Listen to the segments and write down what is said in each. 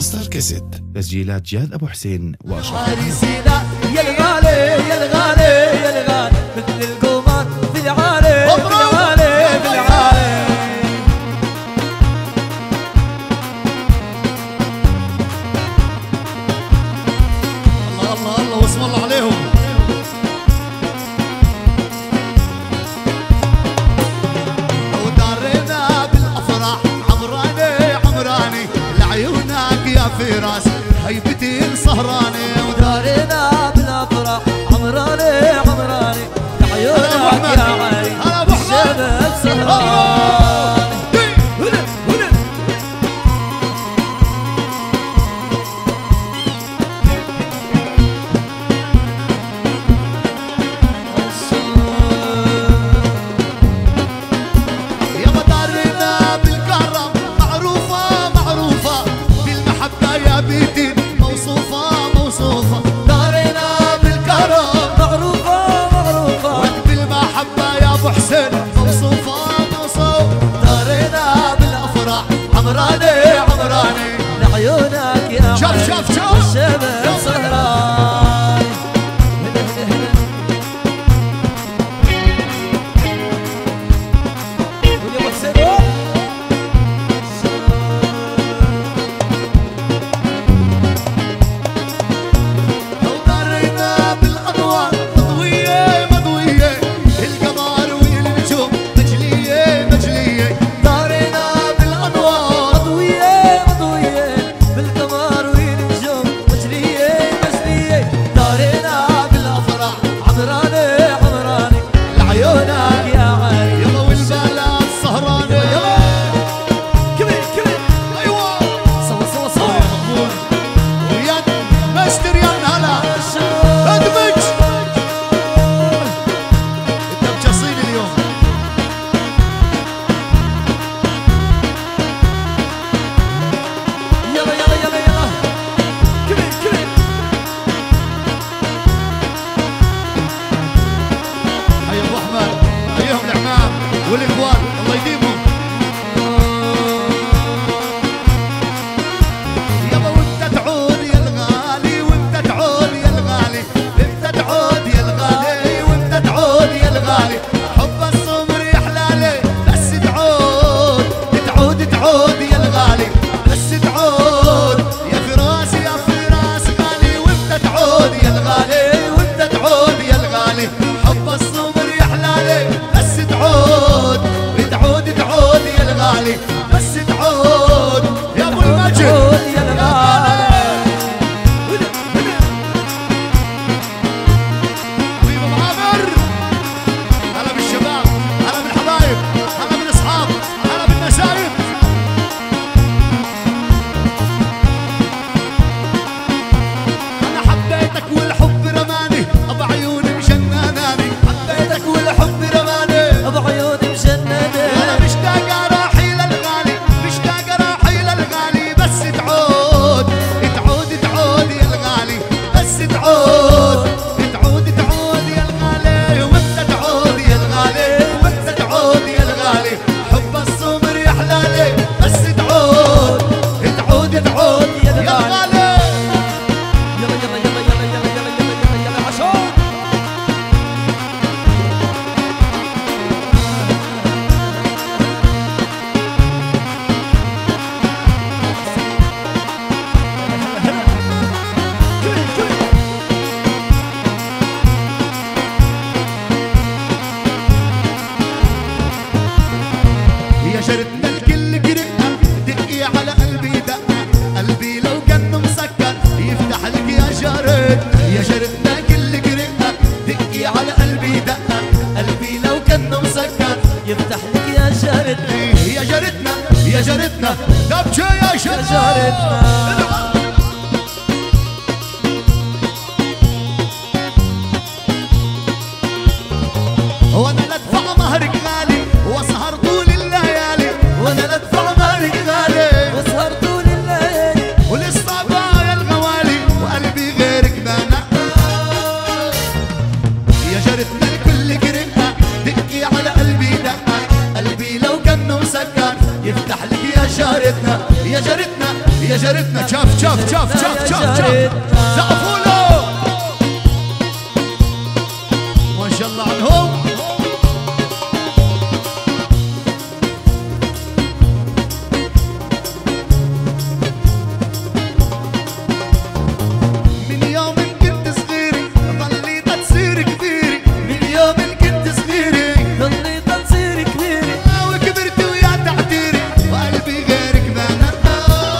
ماستر كاسيت، تسجيلات جاد أبو حسين وأشرف. يا الغالي يا الغالي يا الغالي مثل القمر في العالي في العالي في العالي. الله الله الله واسم الله عليهم. لو دارينا بالافراح عمراني عمراني لعيونك يا فراس هيبتي السهراني. ودارنا بالافراح عمراني عمراني لعيونك يا عين الشمس سهراني. شوف شوف شوف الشمس سهراني. لو دارينا بالاضواء مضويه مضويه القمر والنجوم مجليه مجليه. دارنا بالاضواء مضويه مضويه بالقمر والنجوم مجليه مجليه. دارنا بالافراح عمراني عمراني لعيونك يا عين يلا والبالات سهرانه. كبير كبير ايوه سوا سوا سوا ريان مستر يا هلا ادمج انت مجصين اليوم. يلا يلا يلا يلا كبير كبير. حي ابو احمد حيهم العمام والاخوان الله يديمهم. يابا وانت تعود يا الغالي وانت تعود يا الغالي انت تعود يا الغالي وانت تعود يا الغالي. حب الصبر يا حلالي بس تعود تعود تعود يا الغالي بس تعود يا فراس يا فراس غالي وانت تعود يا الغالي وانت تعود يا الغالي. حب الصبر يا حلالي بس تعود تعود تعود يا الغالي بس تعود يا ابو المجد يا الغالي. حبيب ابو عامر هلا بالشباب هلا بالحبايب هلا بالاصحاب هلا بالنسايب. انا حبيتك والحب رماني ابو عيوني مجنناني. حبيتك والحب رماني ابو عيوني مجننه وانا مشتاق راحي للغالي مشتاق راحي للغالي بس تعود تعود تعود يا الغالي بس تعود تعود تعود يا الغالي وانت تعود يا الغالي وانت تعود يا الغالي. حب الصبر يا حلالي بس تعود تعود تعود يا الغالي. يلا يلا يلا يلا يلا يلا يلا يلا يلا عشان يا جرتنا الكل قرقنا دقي على قلبي دقة قلبي لو كان مسكر يفتح لك يا جرت. يا جرتنا كل قرقنا دقي على قلبي دقة قلبي لو كان مسكر يفتح لك يا جارد يا جرتنا يا جرتنا دبجة يا يا جرتنا. جارتنا. وانا لا ادفع مهرك غالي واسهر طول الليالي وانا لا ادفع مهرك غالي واسهر طول الليالي وللصبايا الغوالي وقلبي غيرك بنا. يا جرتنا الكل قرقنا دقي على قلبي دقة قلبي لو كان مسكر يفتح لك يا جارتنا يا جارتنا يا جارتنا شاف شاف شاف شاف شاف شاف زقفوا له ما شاء الله عنهم. من يوم كنت صغيري ضليت تصير كبيري، من يوم كنت صغيري ضليت تصير كبيري، وكبرت ويا تعتيري وقلبي غيرك ما نقى.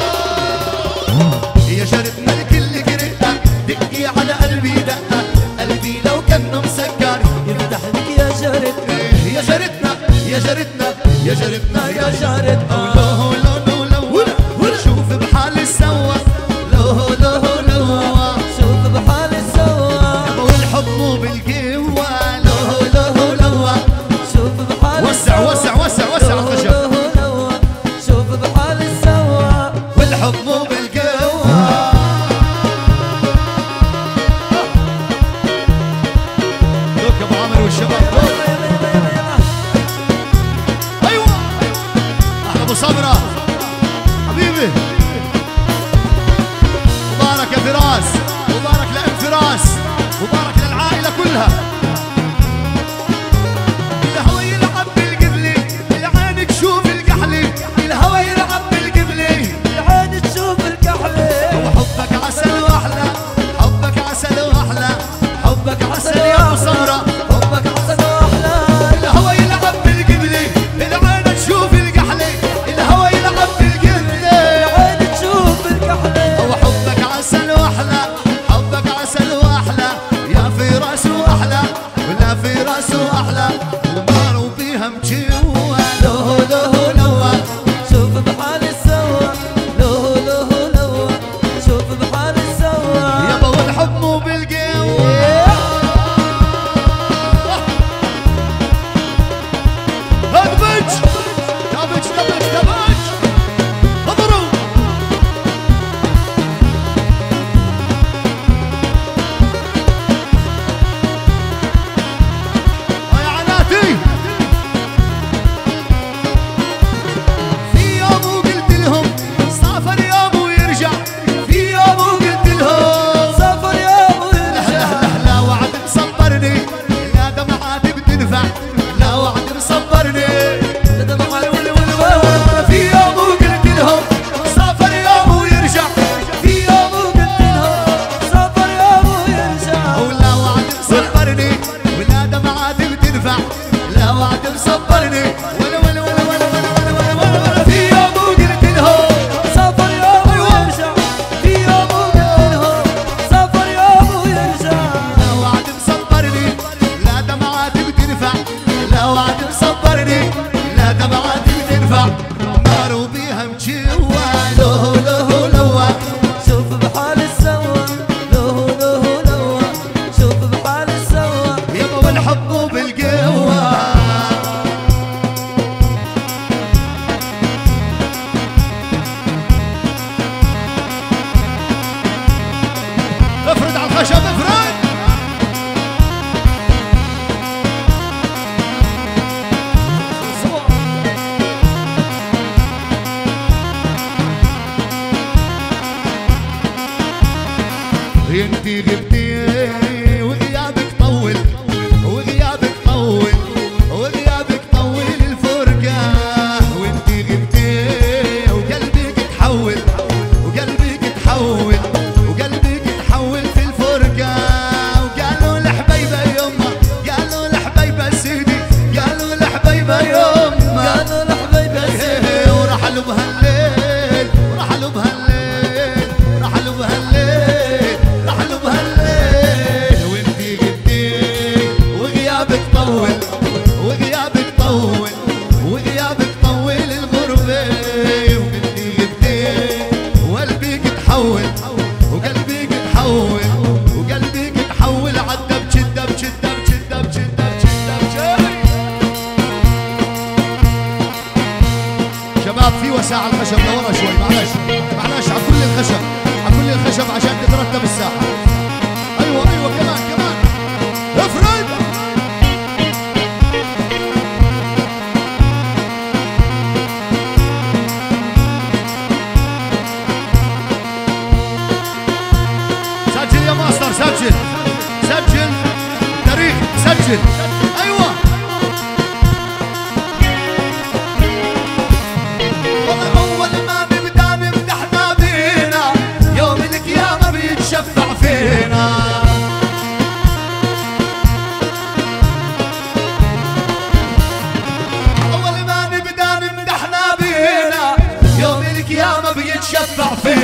يا جارتنا الكل قريتها دقي على قلبي دقة، قلبي لو كان مسكر يفتح لك يا جارتنا. يا جارتنا يا جارتنا يا جارتنا يا جارتنا. لو لو لو لو شوف بحالي سوا، لو لو لو شوف بحالي سوا، والحب مو بالقوة، لو لو لو شوف بحالي وسع وسع وسع وسع الخشب، شوف بحالي سوا، والحب مو بالقوة. دوك ابو عامر والشباب ايوه احلى ابو صبره حبيبي. مبارك يا فراس، مبارك لام فراس، مبارك للعائله كلها. الهوى يلعب بالقبلي العين تشوف الكحلي، الهوى يلعب بالقبلي العين تشوف الكحلة. وحبك عسل واحلى، حبك عسل واحلى، حبك عسل يا ابو صبره، حبك عسل واحلى. الهوى يلعب بالقبلي العين تشوف الكحلي، الهوى يلعب بالقبلي العين تشوف الكحلة. وحبك عسل واحلى، حبك عسل واحلى، يا في راسه احلى ولا في راسه احلى، وماروا بيها مجوا. لو لو لو شوف بحالي سوا، لو لو لو شوف بحالي سوا. يابا والحب مو بالقوة. دبج دبج دبج دبج اضرب. يا عناتي في يوم وقلت لهم سافر يوم ويرجع، في يوم وقلت لهم سافر يا ابو يرجع. لا وعد مصبرني لا دمعات بتنفع، لا وعد مصبرني. في يوم وقلت لهم سافر يوم ويرجع، في يوم وقلت لهم سافر يا ابو يرجع. ولا وعد مصبرني ولا دمعات بتنفع، لا وعد مصبرني ولا ولا ولا ولا ولا ولا ولا ولا. في يوم وقلت لهم سافر يا ابو يرجع، في يوم وقلت لهم سافر يا ابو يرجع. لا وعد مصبرني لا دمعات بتنفع، لا وعد مصبرني لا دمعات بتنفع، ناروا بيها مجوا. لو لو لو شوف بحالي سوا، لو لو لو شوف بحالي سوا. يابا والحب مو بالقوة. افرد على الخشب افرد. انتي غبتي وغيابك طول، وغيابك طول، وغيابك طول الفرقة، وانتي غبتي وقلبك تحول، وقلبك تحول، وقلبك تحول في الفرقة. وقالوا الحبيبة يما، قالوا الحبيبة سيدي، قالوا الحبيبة يما، قالوا الحبيبة سيدي. ورحلوا بهالليل، ورحلوا بهالليل، رحلوا بهالليل، رحلوا بهالليل. وانتي غبتي وغيابك طول، وغيابك طول، وغيابك طول الغربة. وانتي غبتي وقلبك تحول، وقلبك تحول، وقلبك تحول عدى بشدة بشدة بشدة بشدة بشدة بشدة. شباب في وساعة الخشب لورا شوي، معلش معلش على كل الخشب، على كل الخشب عشان تترتب الساحة. ايوه ايوه كمان كمان افرد.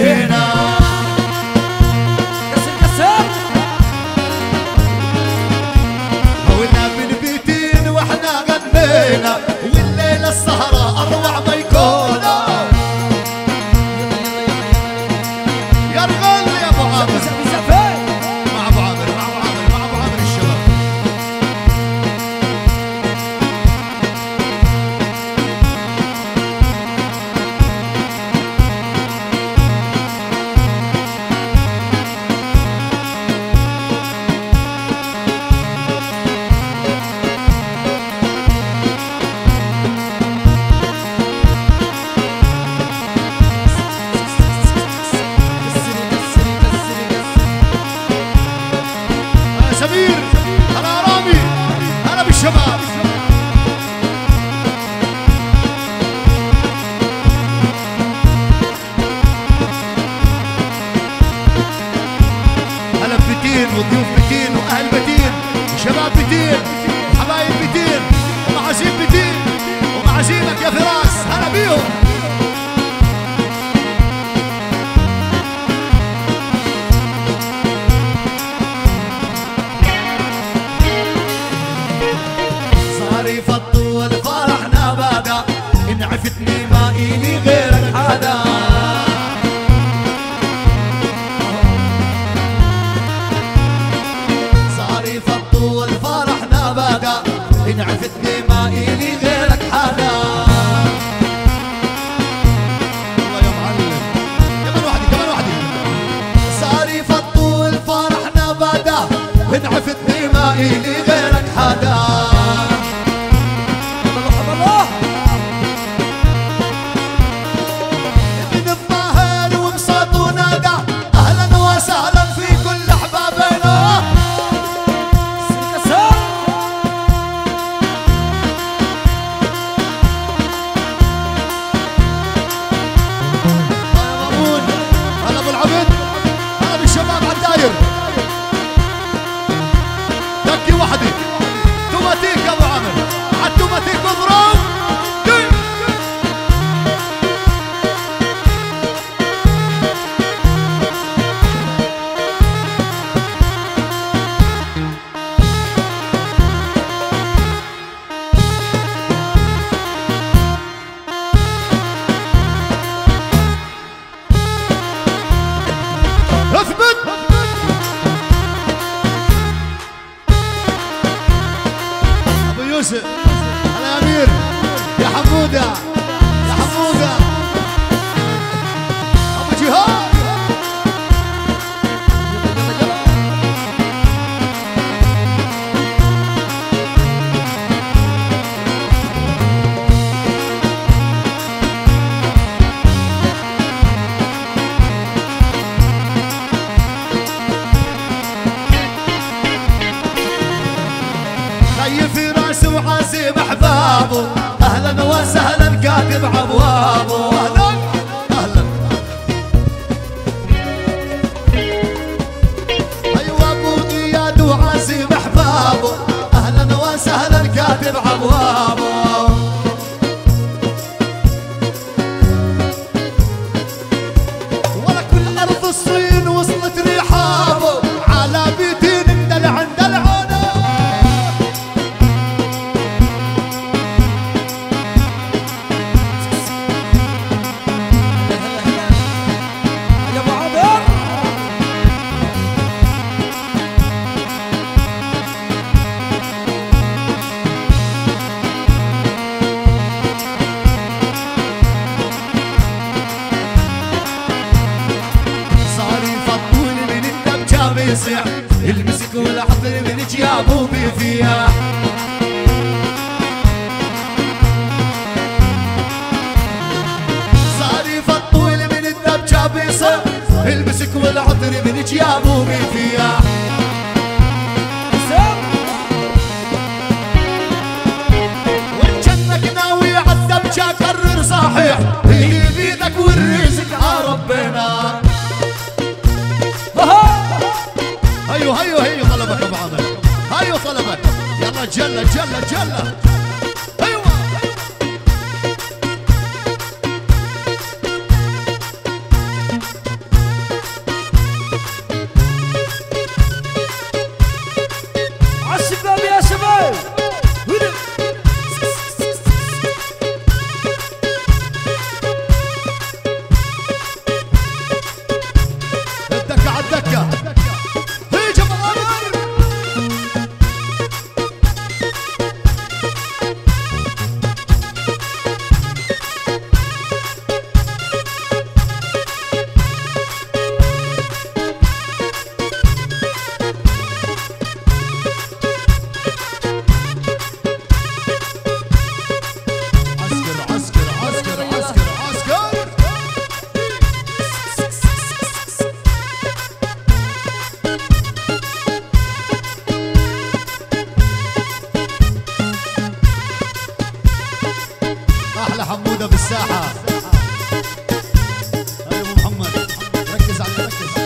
فينا. كسر كسر هولنا من بيتين واحنا غنينا، والليلة السهرة أروع ما يكون. يا رجال يا أبو عامر، مع أبو عامر مع أبو عامر مع أبو عامر الشباب. سمير أنا رامي أنا بالشباب. هلا بتين وضيوف بتين وأهل بتين وشباب بتين وحبايب بتين ومعازيم بتين ومعازيمك يا فراس، هلا بيهم. صاري فطول فرحنا بدا، إن عفتني ما إلي غيرك حدا. صاري فطول فرحنا بدا، إن عفتني ما إلي غيرك حدا. الله يا معلم، كمان وحدي كمان وحدي. صاري فطول فرحنا بدا، إن عفتني ما إلي غيرك حدا. هلا امير يا حموده يا حموده ابو جهاد. خيف راسه وعازم احبابه، اهلا وسهلا كاتب ابوابه. اهلا اهلا ايوه ابو زياد وعازم احبابه، اهلا وسهلا كاتب ابوابه. ولا كل ارض الصين وصلت رحابه، على بيتين مدلع عند العالم. يصيح المسك والحضر من جيابه بفياح. صار يفطول من الدبجة بيصيح المسك والحضر من جيابه بفياح. وان جنك ناوي عالدبجة قرر صحيح، اللي بيدك والرزق عربنا. هيو طلبك ابو عامر، هيو طلبك، يلا جلة جلة جلة. ايوه احلى حموده بالساحه. هاي ابو محمد ركز على ركز.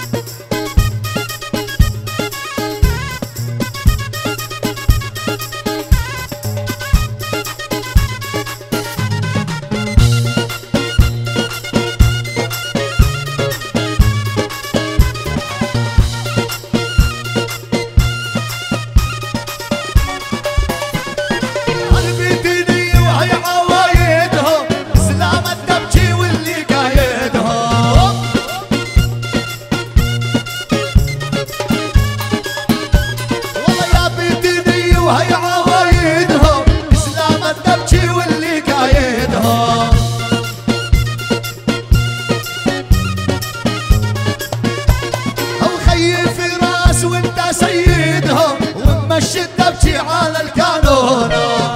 وهي عوايدهم اسلامة تبكي واللي قايدهم. او خيي في راس وانت سيدهم ومشي تبكي على القانون.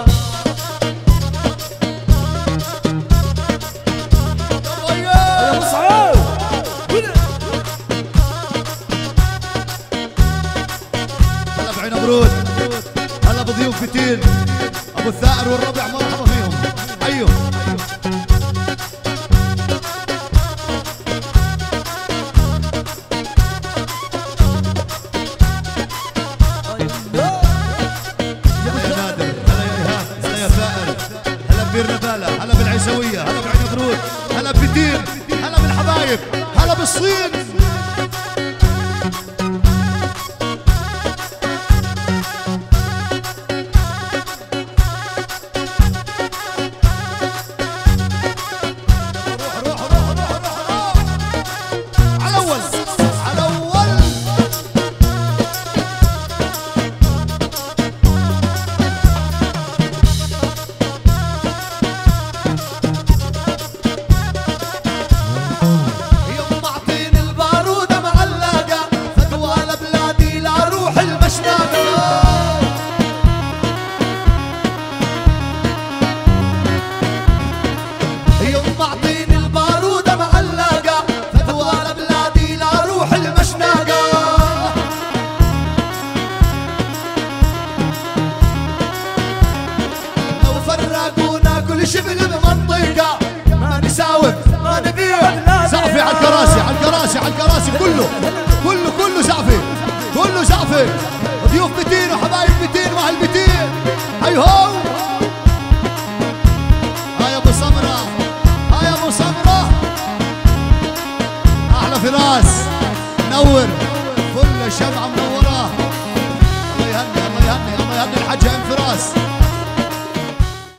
هلا بعين برود، هلا بضيوف بتين ابو الثائر والربع، مرحبا فيهم. ايوه هلا يا نادر، هلا يا ايهاب، هلا يا ثائر، هلا ببير نباله، هلا بالعيسويه، هلا بعين برود، هلا بتين، هلا بالحبايب، هلا بالصين. شبل بمنطقة ما نساوف ما نبيع. زعفي على الكراسي، على الكراسي، على الكراسي، كله كله كله زعفي، كله زعفي. ضيوف بتين وحبايب بتين واهل بتين. هاي هو، هاي ابو سمرة، هاي ابو سمرة، احلى فراس، منور كل شمعة منور.